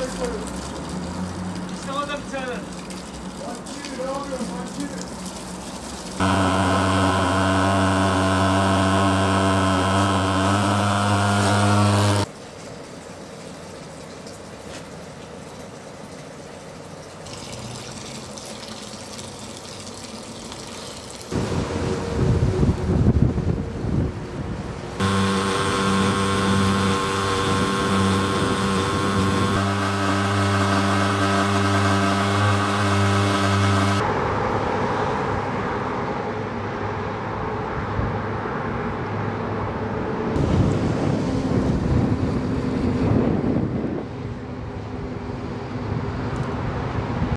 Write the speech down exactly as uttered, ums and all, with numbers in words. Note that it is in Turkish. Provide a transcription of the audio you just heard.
İşte o da bir tane. Bak şimdi ne yapıyorum? Bak şimdi.